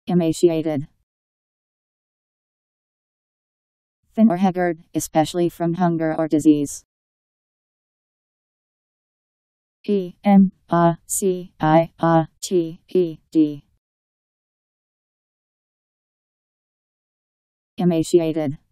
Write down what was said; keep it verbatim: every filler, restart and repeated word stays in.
Emaciated. Thin or haggard, especially from hunger or disease. E M A C I A T E D. Emaciated.